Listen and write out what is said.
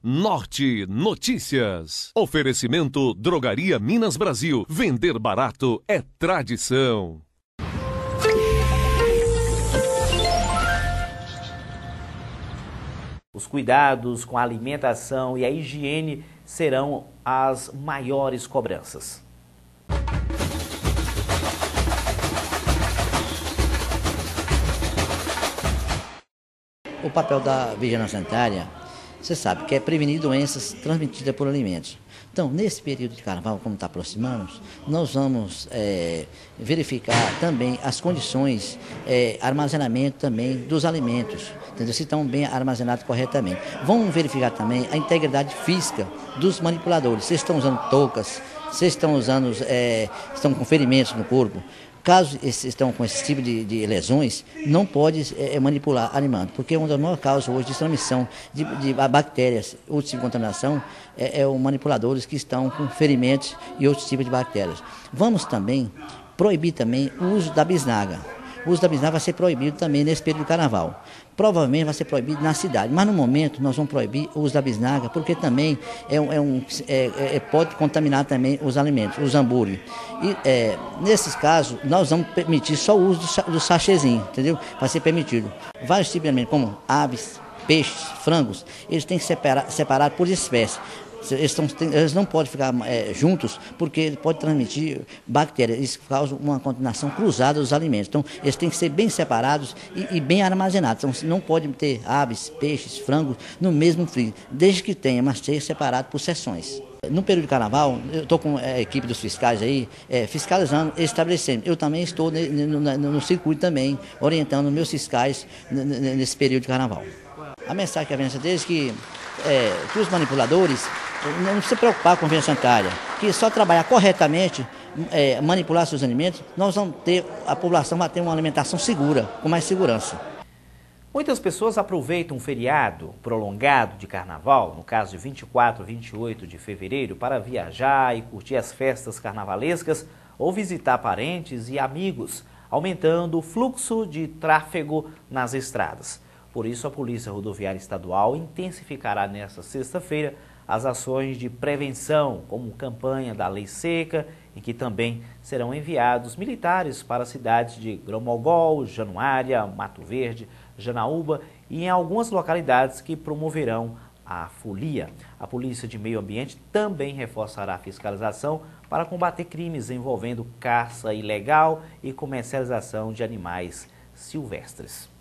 Norte Notícias. Oferecimento Drogaria Minas Brasil. Vender barato é tradição. Os cuidados com a alimentação e a higiene serão as maiores cobranças. O papel da vigilância sanitária, você sabe, que é prevenir doenças transmitidas por alimentos. Então, nesse período de carnaval, como está aproximando, nós vamos verificar também as condições, armazenamento também dos alimentos, entendeu? Se estão bem armazenados corretamente. Vamos verificar também a integridade física dos manipuladores, se estão usando toucas, se estão usando, estão com ferimentos no corpo. Caso estão com esse tipo de lesões, não pode manipular alimento, porque uma das maiores causas hoje de transmissão de bactérias, outro tipo de contaminação, é os manipuladores que estão com ferimentos e outros tipos de bactérias. Vamos também proibir também o uso da bisnaga. O uso da bisnaga vai ser proibido também nesse período do carnaval. Provavelmente vai ser proibido na cidade, mas no momento nós vamos proibir o uso da bisnaga, porque também pode contaminar também os alimentos, os hambúrguer. E nesses casos, nós vamos permitir só o uso do sachêzinho, entendeu? Vai ser permitido. Vários tipos de alimentos, como aves, peixes, frangos, eles têm que ser separados por espécie. Eles não podem ficar juntos porque pode transmitir bactérias. Isso causa uma contaminação cruzada dos alimentos. Então, eles têm que ser bem separados e bem armazenados. Então, não pode ter aves, peixes, frangos no mesmo freezer, desde que tenha, mas seja separado por seções. No período de carnaval, eu estou com a equipe dos fiscais aí, fiscalizando, estabelecendo. Eu também estou no circuito também, orientando meus fiscais nesse período de carnaval. A mensagem que a vigilância deles que os manipuladores não se preocupar com a vigilância sanitária, que só trabalhar corretamente, manipular seus alimentos, nós vamos ter, a população vai ter uma alimentação segura, com mais segurança. Muitas pessoas aproveitam um feriado prolongado de carnaval, no caso de 24 e 28 de fevereiro, para viajar e curtir as festas carnavalescas ou visitar parentes e amigos, aumentando o fluxo de tráfego nas estradas. Por isso, a Polícia Rodoviária Estadual intensificará nesta sexta-feira as ações de prevenção, como campanha da Lei Seca, em que também serão enviados militares para as cidades de Grão-Mogol, Januária, Mato Verde, Janaúba e em algumas localidades que promoverão a folia. A Polícia de Meio Ambiente também reforçará a fiscalização para combater crimes envolvendo caça ilegal e comercialização de animais silvestres.